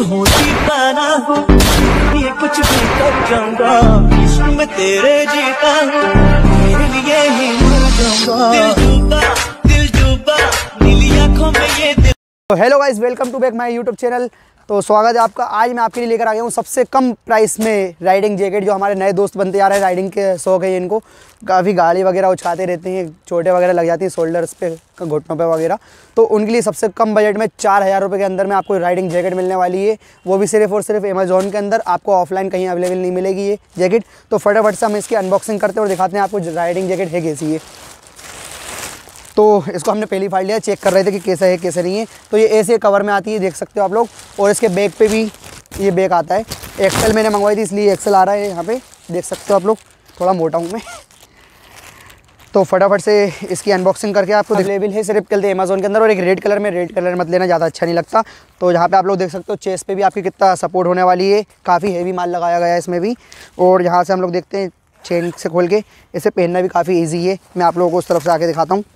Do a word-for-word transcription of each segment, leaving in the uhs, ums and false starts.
हो दीवाना हूँ, ये कुछ भी कर जाऊंगा, इश्क में तेरे जीता हूँ, तेरे लिए ही मर जाऊंगा। दिल डूबा दिल डूबा नीली आंखों में ये दिल। तो hello guys, welcome to back my YouTube channel. तो स्वागत है आपका। आज मैं आपके लिए लेकर आ गया हूँ सबसे कम प्राइस में राइडिंग जैकेट। जो हमारे नए दोस्त बनते आ रहे हैं, राइडिंग के शौक है इनको, काफ़ी गाड़ी वगैरह उछाते रहते हैं, चोटें वगैरह लग जाती हैं शोल्डर्स पे, घुटनों पे वगैरह। तो उनके लिए सबसे कम बजट में चार हज़ार रुपये के अंदर में आपको राइडिंग जैकेट मिलने वाली है, वो भी सिर्फ और सिर्फ अमेज़ॉन के अंदर। आपको ऑफलाइन कहीं अवेलेबल नहीं मिलेगी ये जैकेट। तो फटाफट से हम इसकी अनबॉक्सिंग करते हैं और दिखाते हैं आपको राइडिंग जैकेट है कैसी है। तो इसको हमने पहली फाड़ लिया, चेक कर रहे थे कि कैसा है कैसा नहीं है। तो ये ऐसे कवर में आती है, देख सकते हो आप लोग। और इसके बैग पे भी ये बैग आता है। एक्सेल मैंने मंगवाई थी, इसलिए एक्सेल आ रहा है यहाँ पे, देख सकते हो आप लोग। थोड़ा मोटा हूँ मैं। तो फटाफट से इसकी अनबॉक्सिंग करके आपको अवेलेबल है सिर्फ चलते अमेज़ॉन के अंदर। और एक रेड कलर में, रेड कलर मत लेना, ज़्यादा अच्छा नहीं लगता। तो यहाँ पे आप लोग देख सकते हो चेस्ट पे भी आपकी कितना सपोर्ट होने वाली है, काफ़ी हेवी माल लगाया गया है इसमें भी। और यहाँ से हम लोग देखते हैं चेन से खोल के, इसे पहनना भी काफ़ी ईजी है। मैं आप लोगों को उस तरफ से आके दिखाता हूँ।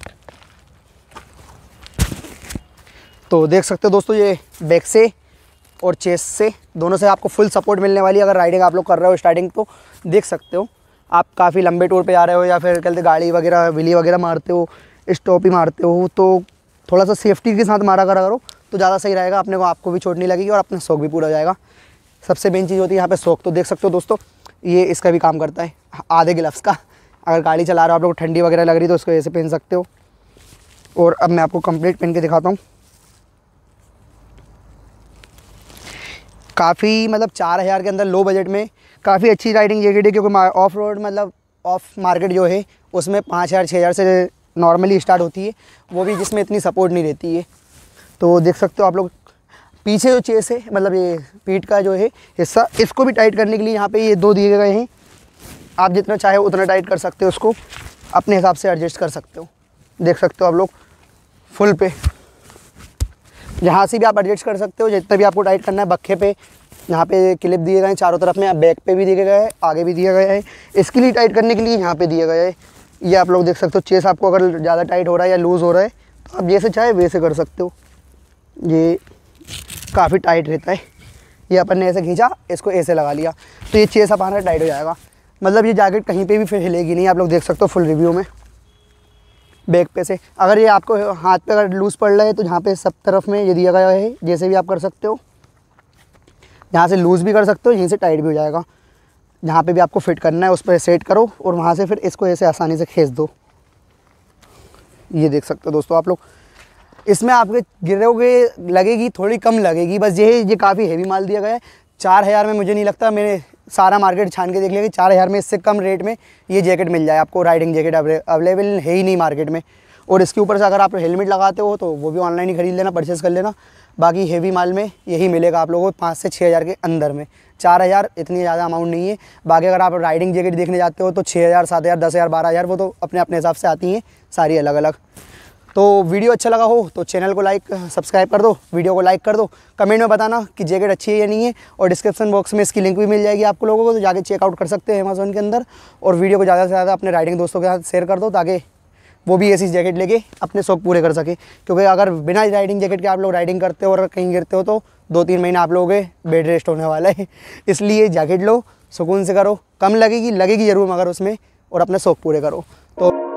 तो देख सकते हो दोस्तों, ये बैक से और चेस्ट से दोनों से आपको फुल सपोर्ट मिलने वाली है। अगर राइडिंग आप लोग कर रहे हो स्टार्टिंग, तो देख सकते हो आप काफ़ी लंबे टूर पे जा रहे हो या फिर कहते गाड़ी वगैरह व्हीली वगैरह मारते हो, स्टॉप ही मारते हो, तो थोड़ा सा सेफ्टी के साथ मारा करा करो तो ज़्यादा सही रहेगा। अपने को आपको भी चोट नहीं लगेगी और अपना शौक भी पूरा हो जाएगा। सबसे मेन चीज़ होती है यहाँ पर शौक। तो देख सकते हो दोस्तों, ये इसका भी काम करता है आधे ग्लव्स का। अगर गाड़ी चला रहे हो आप लोग, ठंडी वगैरह लग रही तो उसको ऐसे पहन सकते हो। और अब मैं आपको कंप्लीट पहन के दिखाता हूँ। काफ़ी मतलब चार हज़ार के अंदर लो बजट में काफ़ी अच्छी राइडिंग जैकेट है। क्योंकि ऑफ रोड मतलब ऑफ मार्केट जो है उसमें पाँच हज़ार छः हज़ार से नॉर्मली स्टार्ट होती है, वो भी जिसमें इतनी सपोर्ट नहीं रहती है। तो देख सकते हो आप लोग, पीछे जो चेस है मतलब ये पीठ का जो है हिस्सा, इसको भी टाइट करने के लिए यहाँ पे ये दो दिए गए हैं। आप जितना चाहे उतना टाइट कर सकते हो, उसको अपने हिसाब से एडजस्ट कर सकते हो। देख सकते हो आप लोग फुल पे, यहाँ से भी आप एडजस्ट कर सकते हो जितना भी आपको टाइट करना है। बक्खे पे यहाँ पे क्लिप दिए गए हैं चारों तरफ में, बैक पे भी दिए गए हैं, आगे भी दिया गया है। इसके लिए टाइट करने के लिए यहाँ पे दिया गया है। ये आप लोग देख सकते हो। चेस आपको अगर ज़्यादा टाइट हो रहा है या लूज़ हो रहा है तो आप जैसे चाहे वैसे कर सकते हो। ये काफ़ी टाइट रहता है। ये अपन ने ऐसे खींचा, इसको ऐसे लगा लिया तो ये चेस हमारा टाइट हो जाएगा। मतलब ये जैकेट कहीं पर भी फिर हिलेगी नहीं। आप लोग देख सकते हो फुल रिव्यू में बैक पे से। अगर ये आपको हाथ पे अगर लूज़ पड़ रहा है तो यहाँ पे सब तरफ में ये दिया गया है, जैसे भी आप कर सकते हो। यहाँ से लूज़ भी कर सकते हो, यहीं से टाइट भी हो जाएगा। जहाँ पे भी आपको फिट करना है उस पर सेट करो और वहाँ से फिर इसको ऐसे आसानी से खींच दो। ये देख सकते हो दोस्तों आप लोग। इसमें आपके गिरोगे लगेगी थोड़ी कम लगेगी, बस ये ये काफ़ी हेवी माल दिया गया है। चार हज़ार में मुझे नहीं लगता, मैंने सारा मार्केट छान के देख लिया कि चार हज़ार में इससे कम रेट में ये जैकेट मिल जाए आपको। राइडिंग जैकेट अवेलेबल है ही नहीं मार्केट में। और इसके ऊपर से अगर आप हेलमेट लगाते हो तो वो भी ऑनलाइन ही खरीद लेना, परचेज़ कर लेना। बाकी हेवी माल में यही मिलेगा आप लोगों को पाँच से छः हज़ार के अंदर में। चार हज़ार इतनी ज़्यादा अमाउंट नहीं है। बाकी अगर आप राइडिंग जैकेट देखने जाते हो तो छः हज़ार सात हज़ार दस हज़ार बारह हज़ार वो तो अपने अपने हिसाब से आती हैं सारी अलग अलग। तो वीडियो अच्छा लगा हो तो चैनल को लाइक सब्सक्राइब कर दो, वीडियो को लाइक कर दो। कमेंट में बताना कि जैकेट अच्छी है या नहीं है। और डिस्क्रिप्शन बॉक्स में इसकी लिंक भी मिल जाएगी आप लोगों को, तो जाके चेकआउट कर सकते हैं अमेज़ॉन के अंदर। और वीडियो को ज़्यादा से ज़्यादा अपने राइडिंग दोस्तों के साथ शेयर कर दो ताकि वो भी ऐसी जैकेट लेके अपने शौक पूरे कर सके। क्योंकि अगर बिना राइडिंग जैकेट के आप लोग राइडिंग करते हो और कहीं गिरते हो तो दो तीन महीने आप लोगों के बेड रेस्ट होने वाला है। इसलिए जैकेट लो, सुकून से करो, कम लगेगी लगेगी ज़रूर मगर उसमें, और अपने शौक पूरे करो। तो